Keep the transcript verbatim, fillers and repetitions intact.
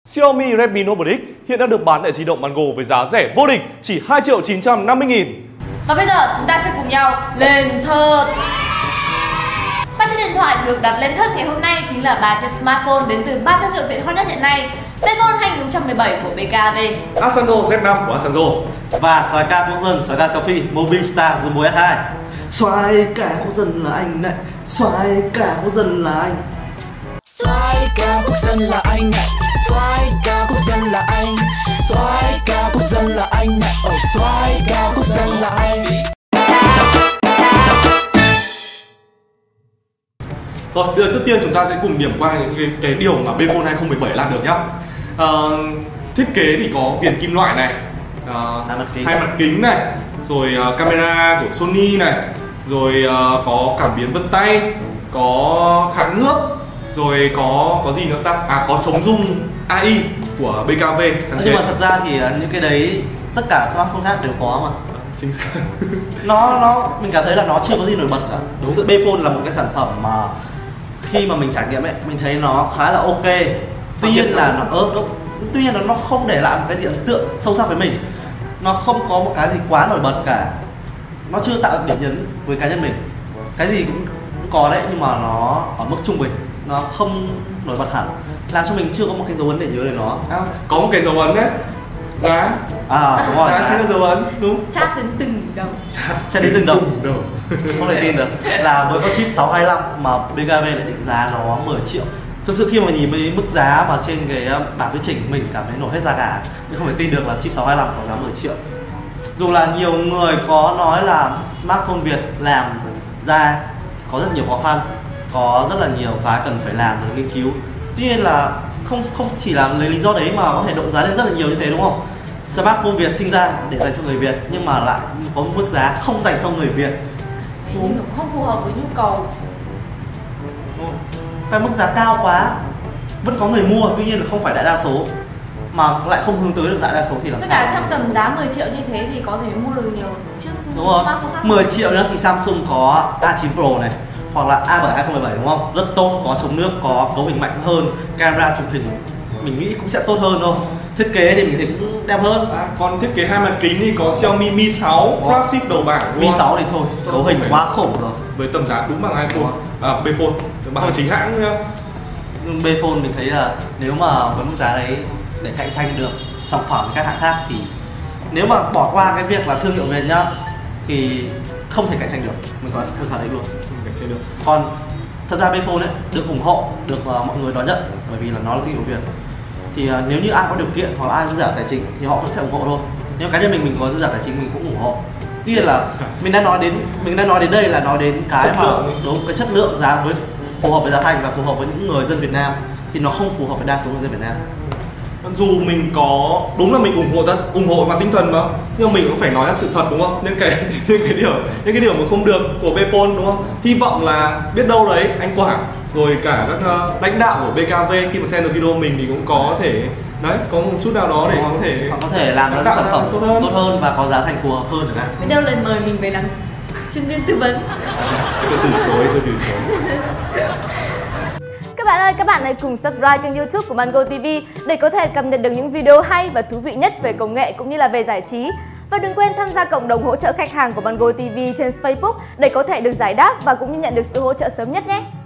Xiaomi Redmi Note một X hiện đang được bán tại di động Mango với giá rẻ vô địch chỉ hai triệu chín trăm năm mươi nghìn. Và bây giờ chúng ta sẽ cùng nhau lên thớt. Ba chiếc điện thoại được đặt lên thớt ngày hôm nay chính là ba chiếc smartphone đến từ ba thương hiệu Việt hot nhất hiện nay. Payphone hai không một bảy của bê ca vê, Asanzo Z năm của Asanzo và xoài ca quốc dân, xoài ca selfie Movistar Jumbo S hai. Xoài ca quốc dân là anh này, xoài ca quốc dân là anh. Xoài ca quốc dân là anh này, xoài ca quốc dân là anh, xoài ca quốc dân là anh này, oh xoài ca quốc dân là anh. Rồi, bây giờ trước tiên chúng ta sẽ cùng điểm qua những cái, cái điều mà Payphone hai không một bảy làm được nhá. Uh, thiết kế thì có viền kim loại này, uh, hai mặt kính, hai mặt kính này, rồi uh, camera của Sony này, rồi uh, có cảm biến vân tay, có kháng nước, rồi có có gì nữa ta? À, có chống rung a i của bê ca vê sáng chế. Nhưng mà thật ra thì những cái đấy tất cả smartphone khác đều có mà. Chính xác. nó nó mình cảm thấy là nó chưa có gì nổi bật cả. Đúng. Sự Payphone là một cái sản phẩm mà khi mà mình trải nghiệm ấy, mình thấy nó khá là ok. Tuy nhiên là nó ơ đúng. Tuy nhiên là nó không để lại một cái gì ấn tượng sâu sắc với mình. Nó không có một cái gì quá nổi bật cả. Nó chưa tạo điểm nhấn với cá nhân mình. Cái gì cũng, cũng có đấy, nhưng mà nó ở mức trung bình, nó không nổi bật hẳn, làm cho mình chưa có một cái dấu ấn để nhớ về nó. À, có một cái dấu ấn đấy, giá. À đúng rồi, giá chính là dấu ấn, đúng. Chát đến từng đồng. Chát đến từng đồng. đồng. Không thể tin được là với con chip sáu hai lăm mà bê ca vê lại định giá nó mười triệu. Thực sự khi mà nhìn với mức giá mà trên cái bảng thuyết trình mình cảm thấy nổi hết da gà. Mình không thể tin được là chip sáu hai lăm có giá mười triệu. Dù là nhiều người có nói là smartphone Việt làm ra có rất nhiều khó khăn, có rất là nhiều cái cần phải làm để nghiên cứu. Tuy nhiên là không không chỉ là lấy lý do đấy mà có thể động giá lên rất là nhiều như thế, đúng không? Smartphone Việt sinh ra để dành cho người Việt nhưng mà lại có một mức giá không dành cho người Việt. Nhưng không phù hợp với nhu cầu. Cái mức giá cao quá, vẫn có người mua, tuy nhiên là không phải đại đa số, mà lại không hướng tới được đại đa số thì làm Tất sao? cả trong tầm giá mười triệu như thế thì có thể mua được nhiều chiếc smartphone khác. mười triệu nữa thì Samsung có A chín Pro này, hoặc là A bảy hai không một bảy, đúng không? Rất tốt, có chống nước, có cấu hình mạnh hơn, camera chụp hình mình nghĩ cũng sẽ tốt hơn thôi. Thiết kế thì mình thấy cũng đẹp hơn. À, còn thiết kế hai mặt kính thì có Xiaomi Mi sáu flagship đầu bảng. Mi sáu thì thôi, cấu hình quá khủng rồi. Với tầm giá đúng bằng iPhone, à, Payphone, bằng chính hãng nhá. Payphone mình thấy là nếu mà với mức giá đấy để cạnh tranh được sản phẩm với các hãng khác thì nếu mà bỏ qua cái việc là thương hiệu Việt nhá thì không thể cạnh tranh được, mình có mình khẳng định luôn, không cạnh tranh được. Còn thật ra Payphone ấy được ủng hộ, được uh, mọi người đón nhận bởi vì là nó là thương hiệu Việt. Thì uh, nếu như ai có điều kiện hoặc là ai dư giả tài chính thì họ vẫn sẽ ủng hộ thôi. Nếu cá nhân mình mình có dư giả tài chính mình cũng ủng hộ. Tuy nhiên là mình đã nói đến mình đã nói đến đây là nói đến cái chất mà lượng. Đúng, cái chất lượng giá với phù hợp với giá thành và phù hợp với những người dân Việt Nam thì nó không phù hợp với đa số người dân Việt Nam. Dù mình có đúng là mình ủng hộ thật, ủng hộ mặt tinh thần mà, nhưng mà mình cũng phải nói ra sự thật, đúng không? Những cái những cái điều những cái điều mà không được của Payphone, đúng không? Hy vọng là biết đâu đấy anh Quảng rồi cả các uh, lãnh đạo của bê ca vê khi mà xem được video mình thì cũng có thể đấy có một chút nào đó để họ có thể họ có thể làm ra sản phẩm tốt hơn. tốt hơn và có giá thành phù hợp hơn chẳng hạn. Biết đâu lại mời mình về làm chuyên viên tư vấn. Tôi từ chối, tôi từ chối. Các bạn ơi, các bạn hãy cùng subscribe kênh YouTube của Mango ti vi để có thể cập nhật được những video hay và thú vị nhất về công nghệ cũng như là về giải trí. Và đừng quên tham gia cộng đồng hỗ trợ khách hàng của Mango ti vi trên Facebook để có thể được giải đáp và cũng như nhận được sự hỗ trợ sớm nhất nhé.